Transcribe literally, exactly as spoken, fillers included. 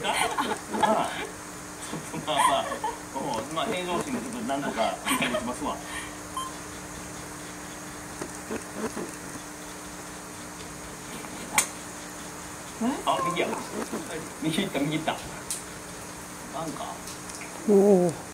か。まあちょっとまあまあおまあ平常心でちょっと何とか理解できますわ。あ、右や。右行った右行った。なんか。おお。